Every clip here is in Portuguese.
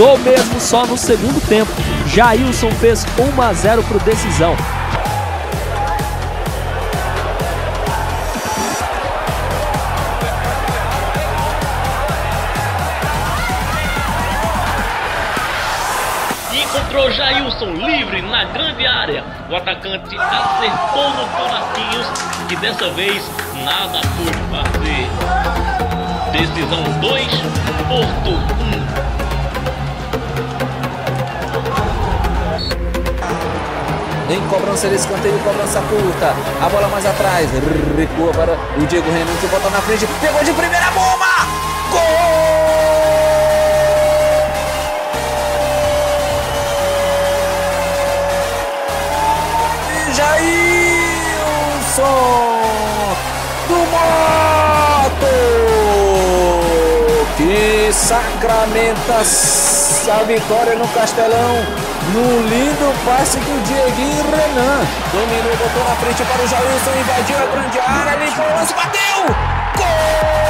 mudou mesmo só no segundo tempo. Jailson fez 1-0 pro Decisão. Encontrou Jailson livre na grande área. O atacante acertou no pé Marquinhos, que dessa vez nada pôde fazer. Decisão 2, Porto 1. Em cobrança de escanteio, cobrança curta. A bola mais atrás. Recua para o Diego Renan, que bota na frente. Pegou de primeira, bomba! Gol! Jailson do Moto, que sacramenta a vitória no Castelão, no lindo passe do Dieguinho Renan. Dominou, botou na frente para o Jailson, invadiu a grande área, limpou o lance, bateu! Gol!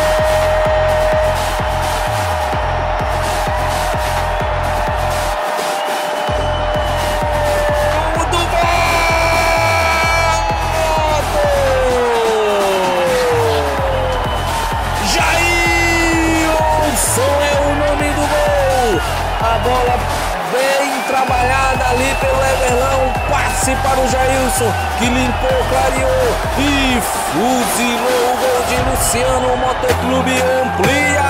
A bola bem trabalhada ali pelo Everlão, passe para o Jailson, que limpou, clareou e fuzilou o gol de Luciano. O Motoclube amplia.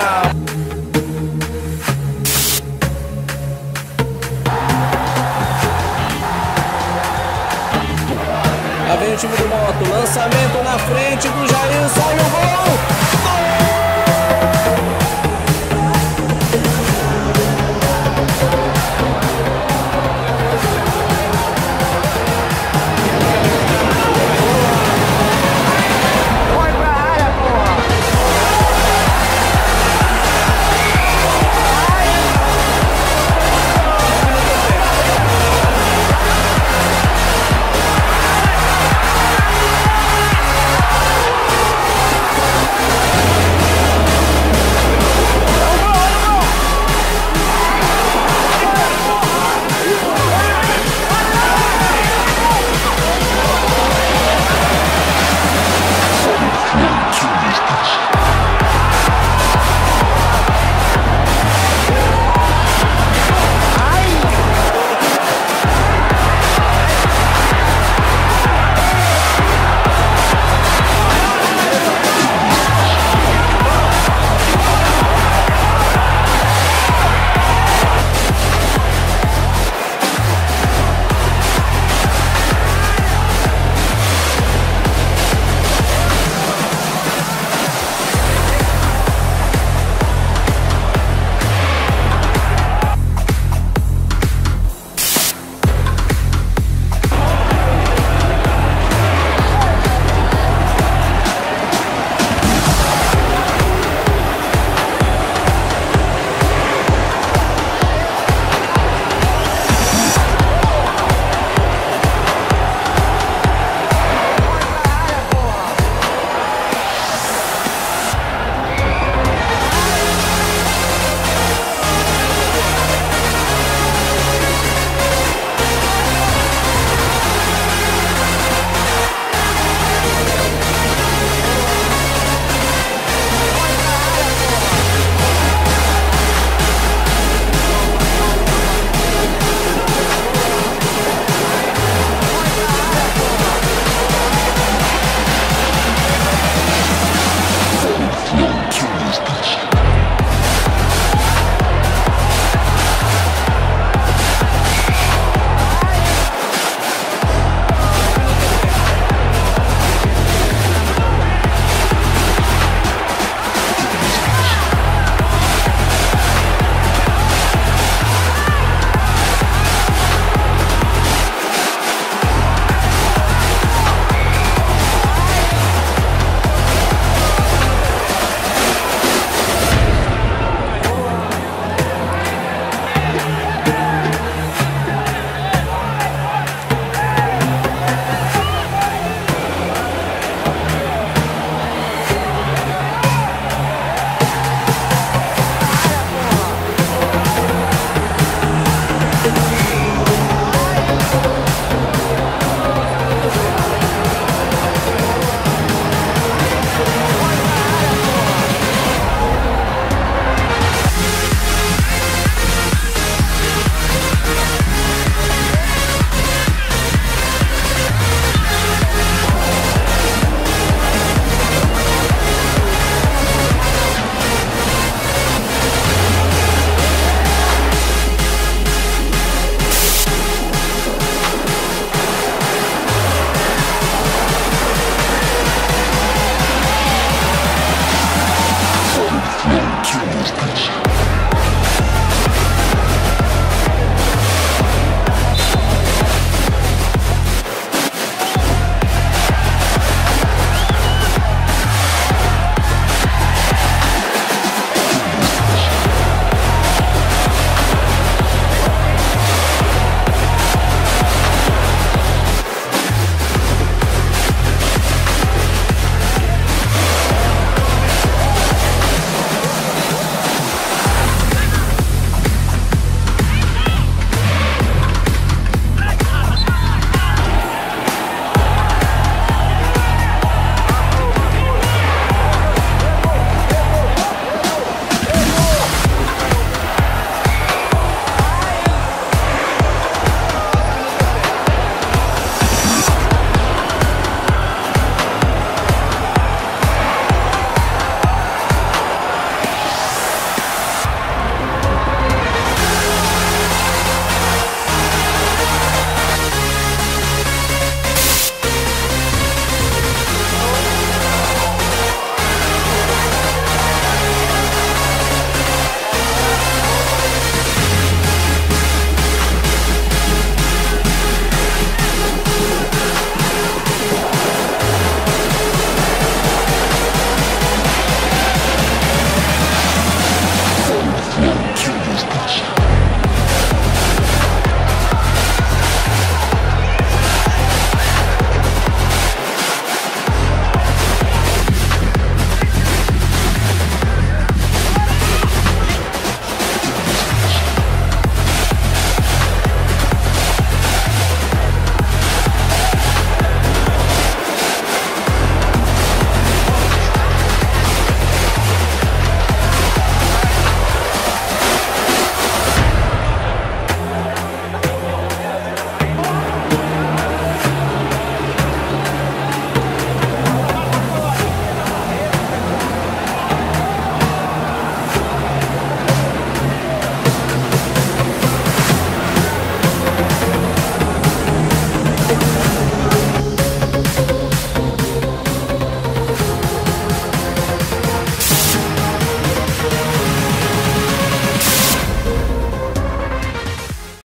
Lá vem o time do Moto, lançamento na frente do Jailson, olha o gol! Gol!